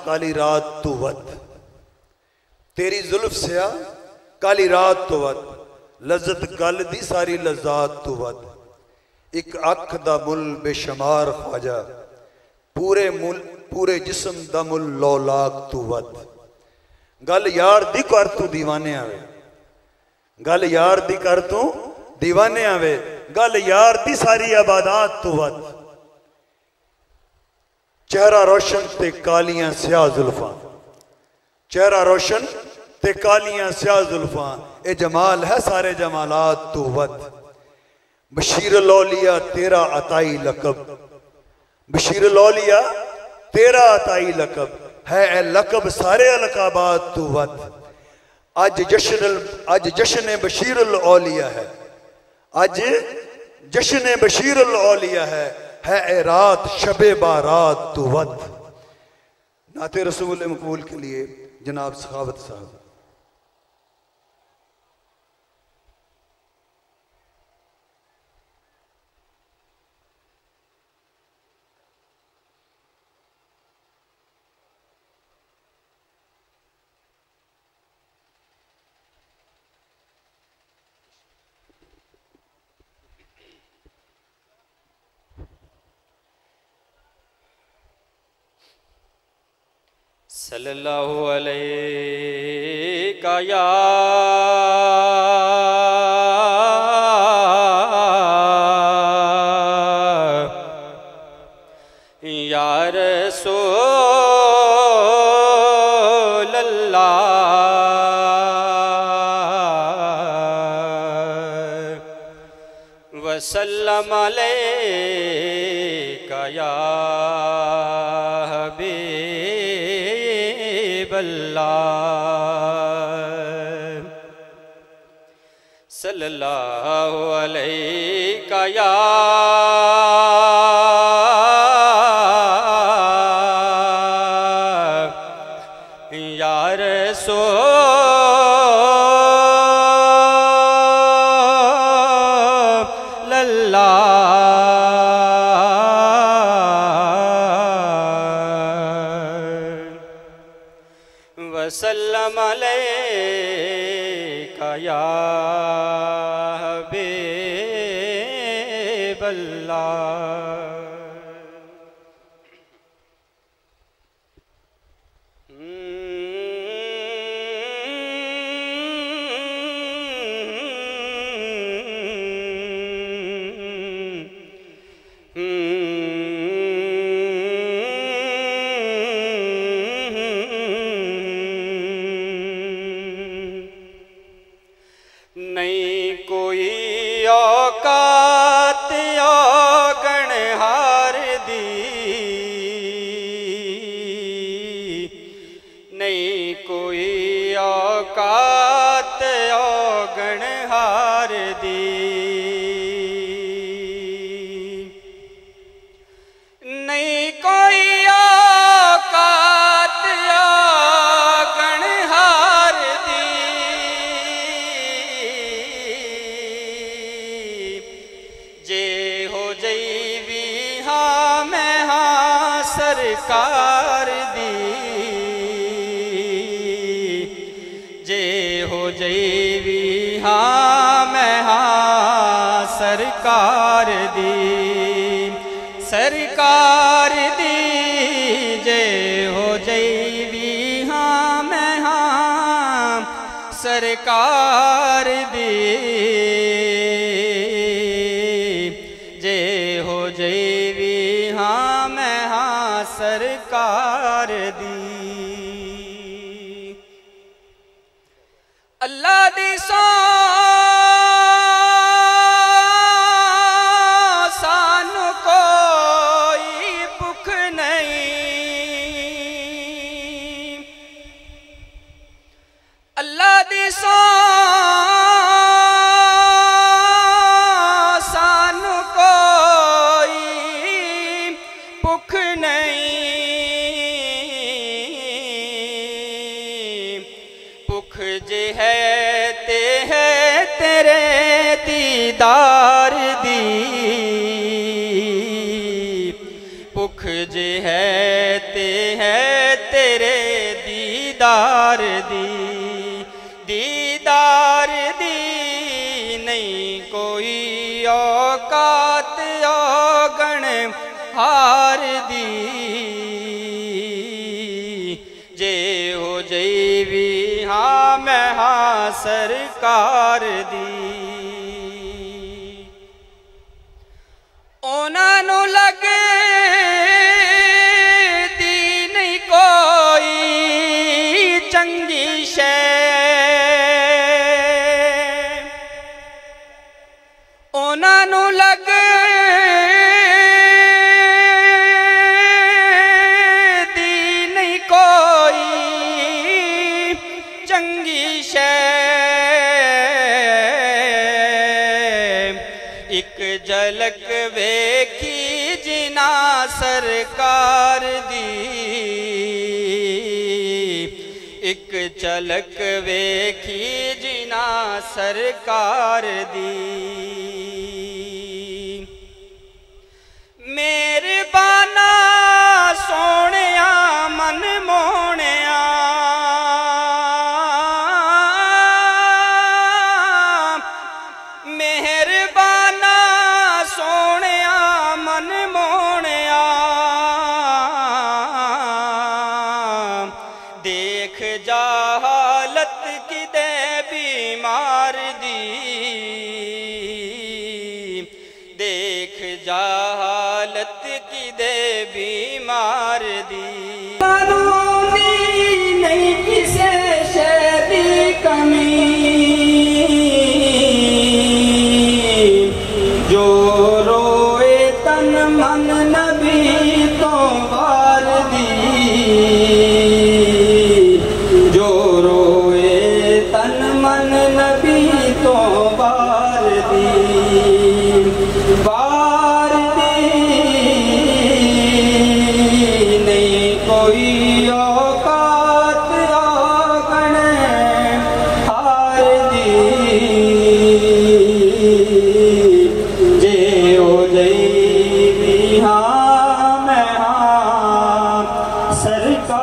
काली रात तू वत, तेरी जुल्फ सिया काली रात तो वत, लज्जत गल दी सारी लज्जात तू वत, एक अख दा मुल बेशुमार ख्वाजा, पूरे जिस्म दा मुल लौलाक तू वत। गल यार दी कर तू दीवाने आवे, गल यार दी कर तू दीवाने आवे, गल यार दी सारी इबादत तू वत। चेहरा रोशन ते कालियां स्याह जुल्फां, चेहरा रोशन ते कालियां स्याह जुल्फां, ए जमाल है सारे जमालात तू वत। बशीर लौलिया तेरा अताई लकब, बशीर लौलिया तेरा अताई लकब है, ए लकब सारे अलकाबात तू वत। आज जश्न बशीर लौलिया है, आज जश्न बशीर लौलिया है ए रात शबे बारात तू वत। नाते रसूल मकबूल के लिए जनाब सखावत साहब। सल्लल्लाहु अलैका या रसूल अल्लाह वसल्लम अलैका या सल्लल्लाहु अलैका या रसूल अल्लाह वसल्लम अलैका या नहीं कोई औकात गणहार दी, नहीं कोई औकात गणहार दी, नहीं कोई औकात गणहार दी, जे हो जईवी हाँ मैं हाँ सरकार दी, जे हो जईवी हाँ मैं हाँ सरकार दी, सरकार दी जे हो जईवी हाँ मैं हाँ सरकार दी, जे हो जईवी हाँ मैं हाँ सरकार दी। अल्लाह दी सौ सानू कोई भुख नहीं, अल्लाह दी सौ सानू कोई भुख नहीं, भुख जे है तेरे दीदार दी, भुख जे है तेरे दीदार दी, दीदार दी नहीं कोई औकात औगण हार दी, जे हो जईवी हाँ मैं हाँ सरकार दी। ਉਹਨਾਂ ਨੂੰ ਲੱਗਦੀ ਨਹੀਂ ਕੋਈ ਚੰਗੀ ਸ਼ੈ, ਉਹਨਾਂ ਨੂੰ ਲੱਗਦੀ ਨਹੀਂ ਕੋਈ ਚੰਗੀ ਸ਼ੈ, एक झलक वेखी जिना सरकार दी, एक झलक वेखी जिना सरकार दी। मेहरबाना सोहणिया मन मोहणिया, मेहरबाना सोहणिया मन मोहणिया, देख जा हालत किदे बीमार दी, देख जा हालत किदे बीमार दी। कानूनी नहीं किसे शे दी कमी, जो रोए तन मन नबी तो वार दी, जो रोए तन मन नबी तो वार दी, वार दी नहीं कोई औकात औगण हार दी, जे हो जईवी हाँ मैं हाँ सरकार